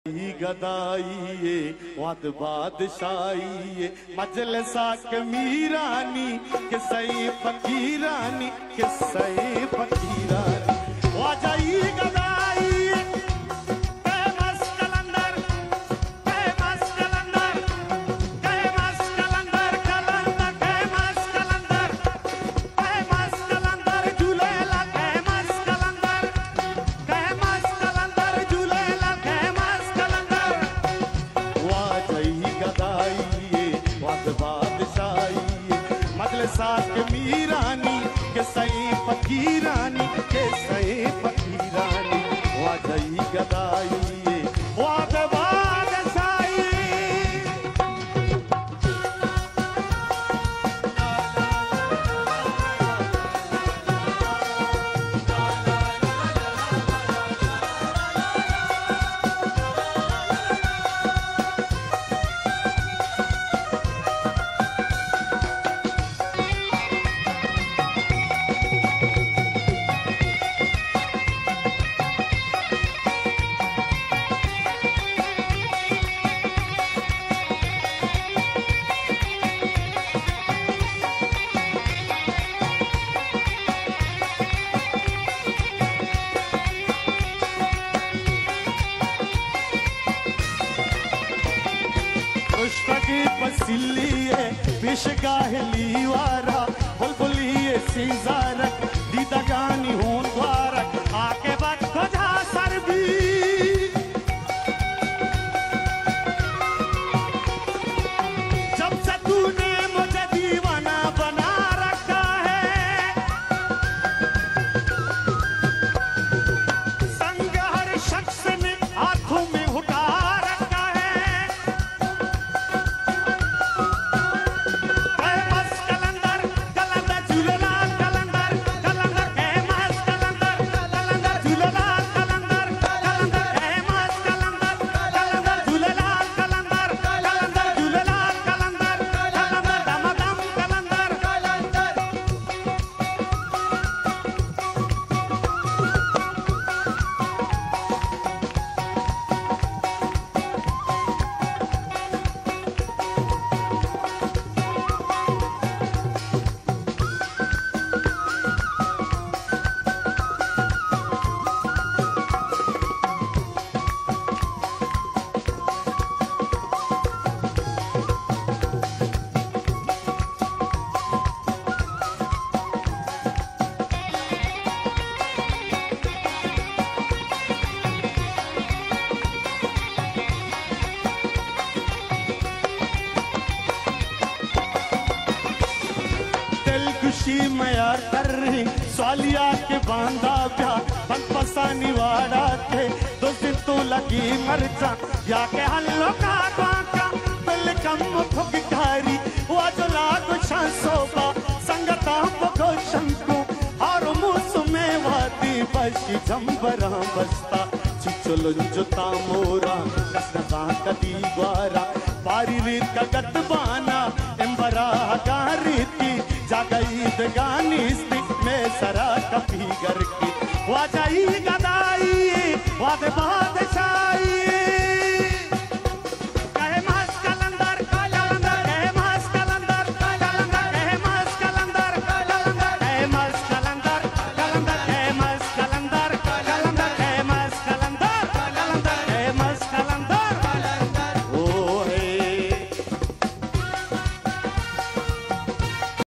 गदाइए वाद बादशाही मजलसा के मीरानी के सही फकीरानी के सही फकीरानी वाजाई गदाइए famous Qalandar famous Qalandar famous Qalandar Qalandar famous Qalandar famous Qalandar झूलेला फेमस कलंदर फेमस कलंदर झूलेला फेमस कलंदर वाजाई गदाइए वाद बादशाही मजलसा के मीरानी के सही फकीरानी के सही फकीरानी वाजाई गदाइए वाद बादशाही पसिलिए पेशगाहली वारा बुलबुलिए सिंजारक दीदा गानी हों द्वारक आके बात खोजा सरबी जब से तूने मुझे दीवाना बना रखा है संग हर शख्स ने आंखों में उठा रखा है मयार कर रही स्वालिया के बांधा प्या पसानी वाड़ा थे दो दिन तो लगी मरचा या के हल्लो का बाका पहले कम फुगकारी वाजला को शांसोबा संगता को शंकु और मुसुमे वादी बशी जंबरा बस्ता चिचलो जुता मोरा कसना कदी ग्वारा पारी रीत का गतबाना एम्बरा गारीती जागई दगानी में सरा कपी घर की वाजाई गदाई वाद